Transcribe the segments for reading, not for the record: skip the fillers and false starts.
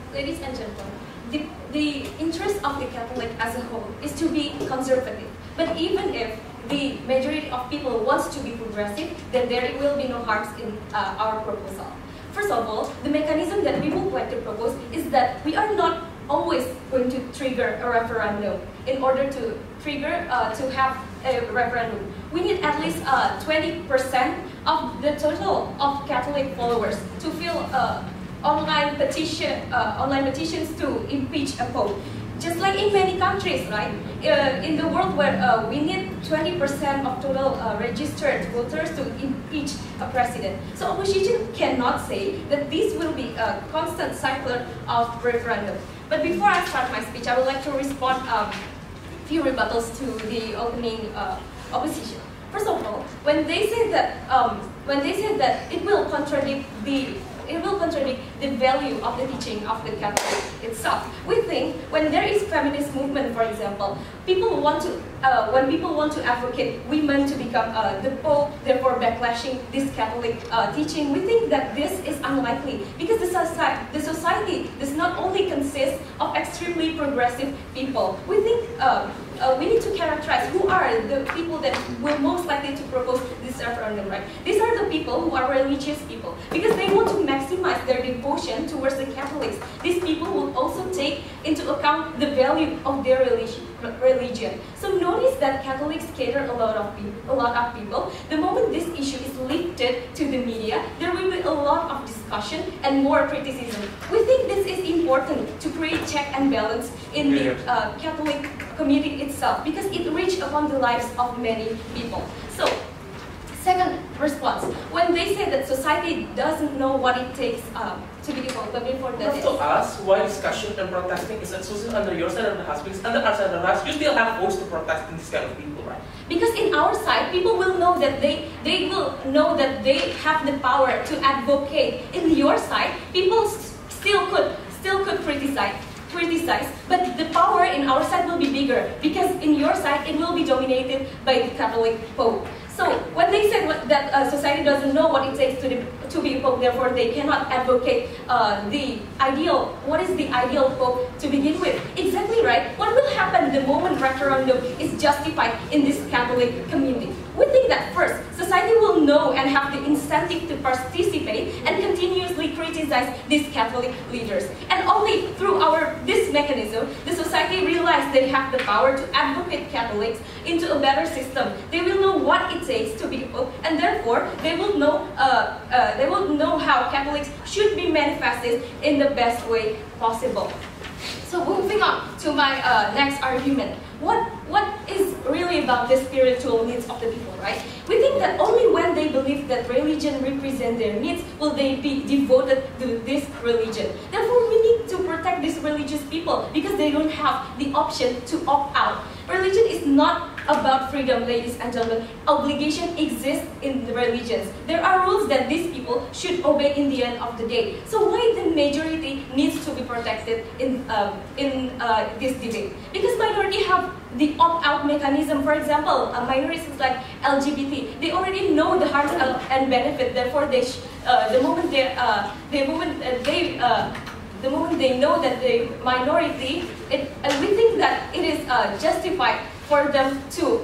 ladies and gentlemen, the interest of the Catholic as a whole is to be conservative. But even if the majority of people wants to be progressive, then there will be no harms in our proposal. First of all, the mechanism that we would like to propose is that we are not always going to trigger a referendum in order to trigger to have a referendum. We need at least 20% of the total of Catholic followers to fill online petitions to impeach a pope. Just like in many countries, right? In the world where we need 20% of total registered voters to impeach a president. So opposition cannot say that this will be a constant cycle of referendum. But before I start my speech, I would like to respond a few rebuttals to the opening opposition. First of all, when they say that it will contradict the value of the teaching of the Catholic itself. We think when there is feminist movement, for example, when people want to advocate women to become the Pope, therefore backlashing this Catholic teaching, we think that this is unlikely because the society does not only consist of extremely progressive people. We think we need to characterize who are the people that will most likely to propose this referendum, right? These are the people who are religious people because they want to maximize their devotion towards the Catholics. These people will also take into account the value of their religion. So notice that Catholics cater a lot of people. The moment this issue is lifted to the media, there will be a lot of discussion and more criticism. We think this is important to create check and balance in the Catholic community itself because it reaches upon the lives of many people. So, second response, when they say that society doesn't know what it takes to be equal, but before that to us, why discussion and protesting is exclusive under your side of the house, because under our side of the house, you still have votes to protest in this kind of people, right? Because in our side, people will know that they will know that they have the power to advocate. In your side, people still could criticize, but the power in our side will be bigger because in your side it will be dominated by the Catholic Pope. So when they said that society doesn't know what it takes to be a pope, therefore they cannot advocate what is the ideal pope to begin with? Exactly right. What will happen the moment referendum is justified in this Catholic community? We think that first, society will know and have the incentive to participate and continuously criticize these Catholic leaders. And only through this mechanism, the society realizes they have the power to advocate Catholics into a better system. They will know what it takes to be a pope, and therefore they will know how Catholics should be manifested in the best way possible. So moving on to my next argument. What is really about the spiritual needs of the people, right? We think that only when they believe that religion represents their needs will they be devoted to this religion. Therefore, we need to protect these religious people because they don't have the option to opt out. Religion is not about freedom, ladies and gentlemen. Obligation exists in the religions. There are rules that these people should obey in the end of the day. So why the majority needs to be protected in this debate? Because minority have the opt-out mechanism. For example, minorities like LGBT, they already know the harms and benefit. Therefore, the moment they know that the minority, we think that it is justified for them to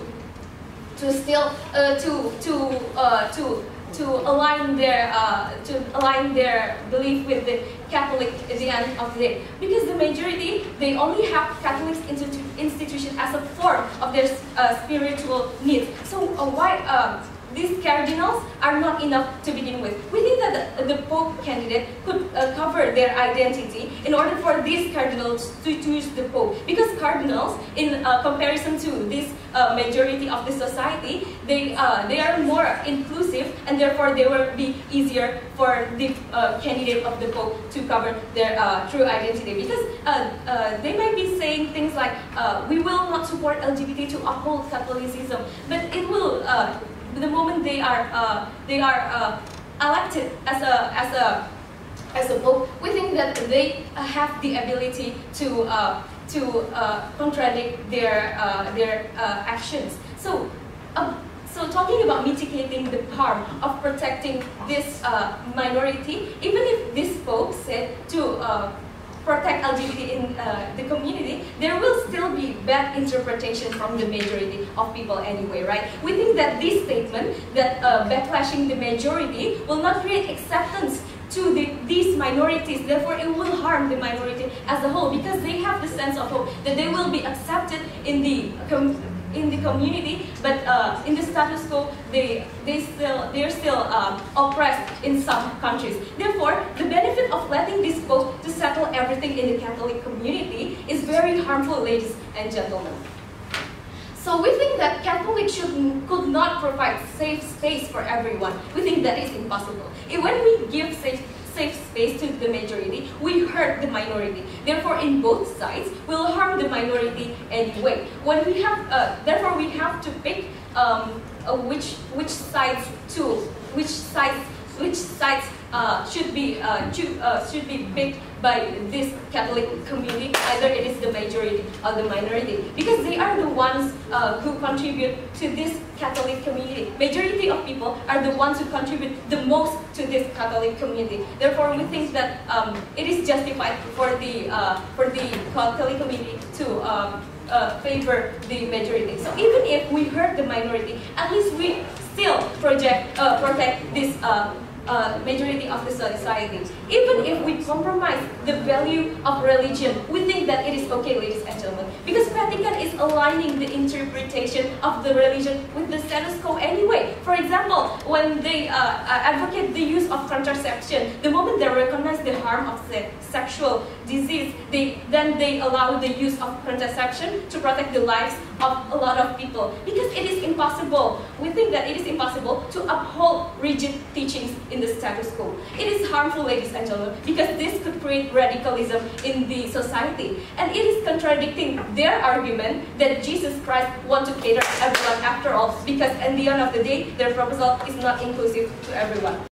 align their belief with the Catholic at the end of the day. Because the majority, they only have Catholic institution as a form of their spiritual needs. So why these cardinals are not enough to begin with? We think that the Pope candidate could cover their identity in order for these cardinals to choose the Pope. Because cardinals, in comparison to this majority of the society, they are more inclusive, and therefore they will be easier for the candidate of the Pope to cover their true identity. Because they might be saying things like, we will not support LGBT to uphold Catholicism, but it will the moment they are elected as a pope, we think that they have the ability to contradict their actions. So talking about mitigating the harm of protecting this minority, even if this pope said protect LGBT in the community, there will still be bad interpretation from the majority of people anyway, right? We think that this statement, that backlashing the majority will not create acceptance to these minorities, therefore it will harm the minority as a whole, because they have the sense of hope that they will be accepted in the community, but in the status quo, they're still oppressed in some countries. Therefore, the benefit of letting this vote to settle everything in the Catholic community is very harmful, ladies and gentlemen. So we think that Catholics could not provide safe space for everyone. We think that is impossible. When we give safe space to the majority, we hurt the minority. Therefore, in both sides, we'll harm the minority anyway. When we have, therefore, we have to pick which sides should be picked by this Catholic community. Either it is the majority or the minority, because they are the ones who contribute to this Catholic community. Majority of people are the ones who contribute the most to this Catholic community. Therefore, we think that it is justified for the Catholic community to favor the majority. So even if we hurt the minority, at least we still protect this majority of the society. Even if we compromise the value of religion, we think that it is okay, ladies and gentlemen, because Vatican is aligning the interpretation of the religion with the status quo anyway. For example, when they advocate the use of contraception, the moment they recognize the harm of sexual disease, then they allow the use of contraception to protect the lives of a lot of people. Because it is impossible, we think that it is impossible to uphold rigid teachings in the status quo. It is harmful, ladies and gentlemen, because this could create radicalism in the society. And it is contradicting their argument that Jesus Christ wants to cater to everyone after all, because at the end of the day, their proposal is not inclusive to everyone.